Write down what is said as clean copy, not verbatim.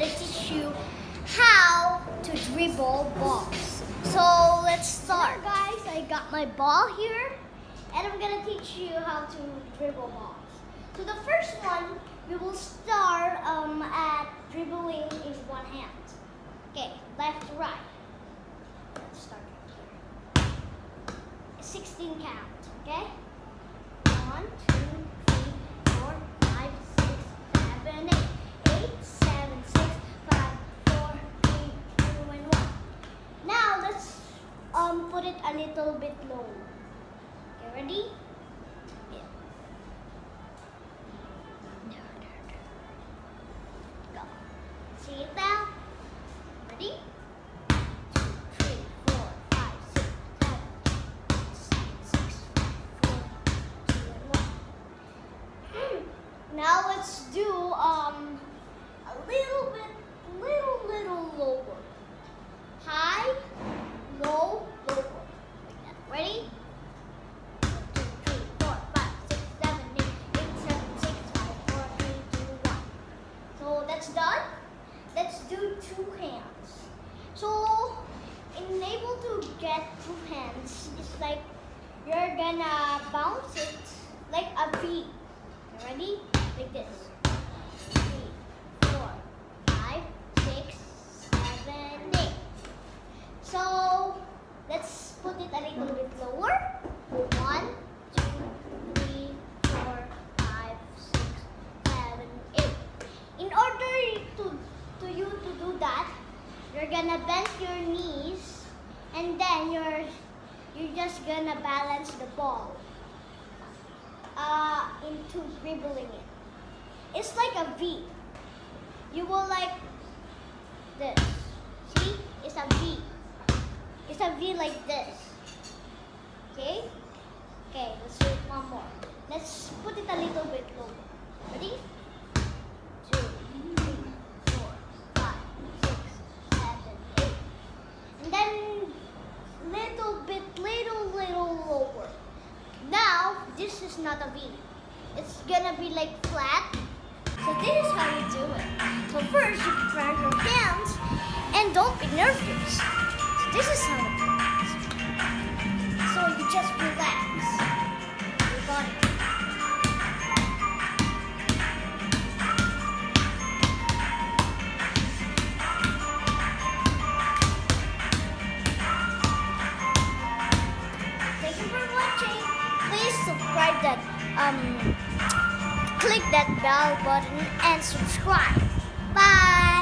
gonna teach you how to dribble balls. So let's start. Guys, I got my ball here and I'm gonna teach you how to dribble balls. So the first one, we will start at dribbling in one hand. Okay, left to right. Let's start right here. 16 count, okay? 1, 2, 3, 4, 5, 6, 7, 8. 8, 7, 6, 5, 4, 3, 2, and 1. Now let's put it a little bit low. Okay, ready? Yeah. Go. See it now? Ready? 2, 3, 4, 5, 6, 7, 6, 5, 4, 2, and 1. Now let's do a little bit, little lower. High, low, lower. Like that. Ready? 1, 2, 3, 4, 5, 6, 7, 8, 8, 7, 6, 5, 4, 3, 2, 1. So that's done. Let's do two hands. So in able to get two hands, it's like you're gonna bounce it like a V. Ready? Like this. 3, 4, 5, 6, 7, 8. So let's put it a little bit lower. 1, 2, 3, 4, 5, 6, 7, 8. In order to you to do that, you're gonna bend your knees and then you're just gonna balance the ball into dribbling it. It's like a V. You will like this. See? It's a V. It's a V like this. Okay? Okay, let's do it one more. Let's put it a little bit lower. Ready? 2, 3, 4, 5, 6, 7, 8. And then little lower. Now, this is not a V. It's gonna be like flat. So this is how you do it. So first, you prepare your hands and don't be nervous. So this is how it works. So you just relax your body. Thank you for watching. Please subscribe that click that bell button and subscribe. Bye!